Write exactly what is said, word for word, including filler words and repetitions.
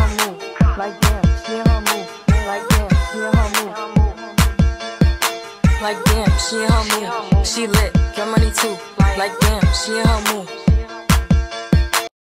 her move. Like damn, she in her move. Like damn, she in her move. Like damn, she in her move. She lit, get money too. Like damn, she in her move.